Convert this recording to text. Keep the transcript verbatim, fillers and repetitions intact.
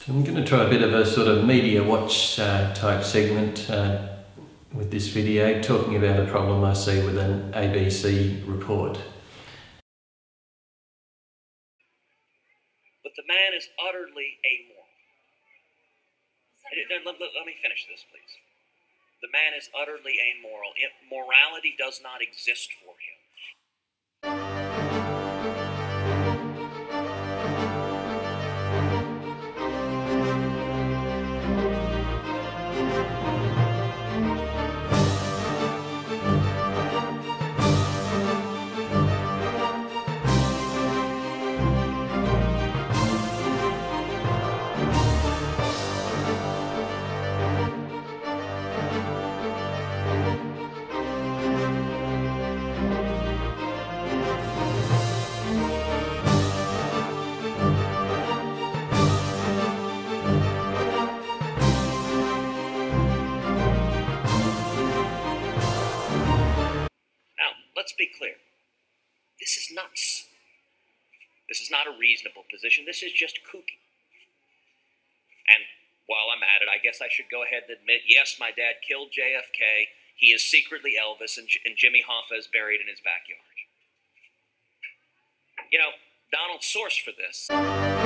So I'm going to try a bit of a sort of media watch uh, type segment uh, with this video, talking about a problem I see with an A B C report. But the man is utterly amoral. Let, let, let me finish this, please. The man is utterly amoral. It, morality does not exist for him. Let's be clear. This is nuts. This is not a reasonable position. This is just kooky. And while I'm at it, I guess I should go ahead and admit, yes, my dad killed J F K. He is secretly Elvis, and, and Jimmy Hoffa is buried in his backyard. You know, Donald's source for this